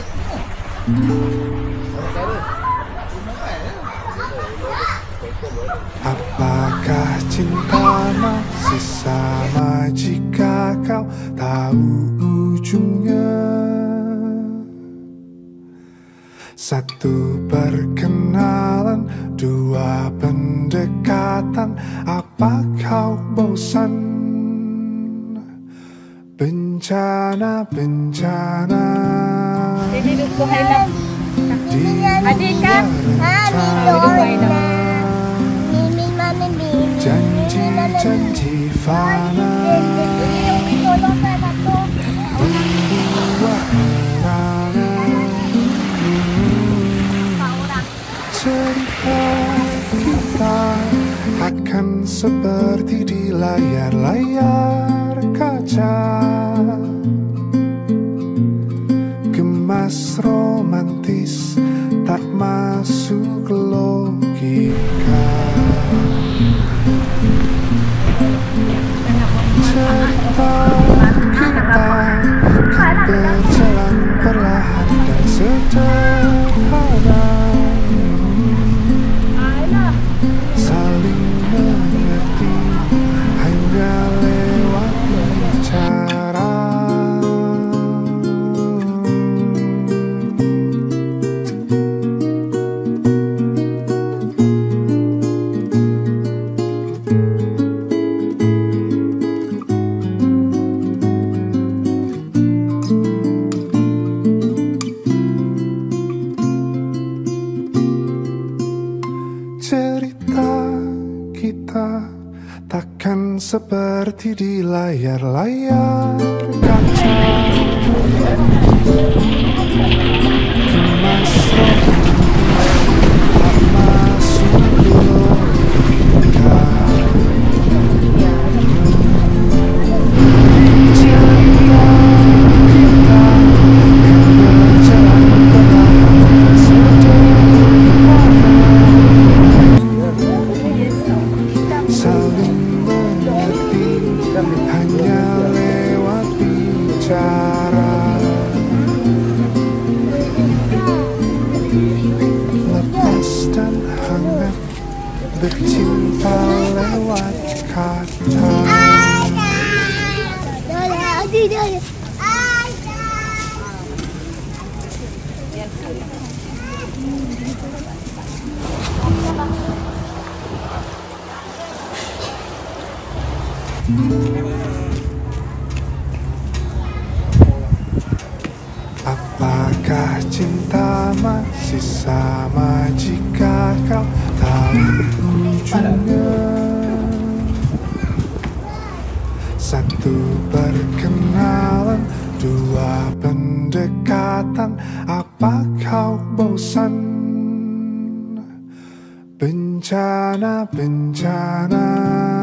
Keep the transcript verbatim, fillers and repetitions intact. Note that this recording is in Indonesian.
Apakah cinta masih sama jika kau tahu ujungnya? Satu perkenalan, dua pendekatan. Apa kau bosan? Bencana, bencana Jadi dukuhay lang. Adik kan? Janji-janji fana membuat merana. Cerita kita akan seperti di layar-layar kaca, gemas romantis tak masuk logika. Cerita kita kan berjalan perlahan dan sederhana, saling mengerti hanya lewat bicara. Cerita kita takkan seperti di layar-layar kaca, gemas romantis tak masuk logika. Cerita kita kan berjalan perlahan dan sederhana, saling mengerti hanya lewat bicara. Lepas dan hangat bercinta lewat kata. Apakah cinta masih sama jika kau tahu ujungnya? Satu perkenalan, dua pendekatan. Apa kau bosan? Bencana, bencana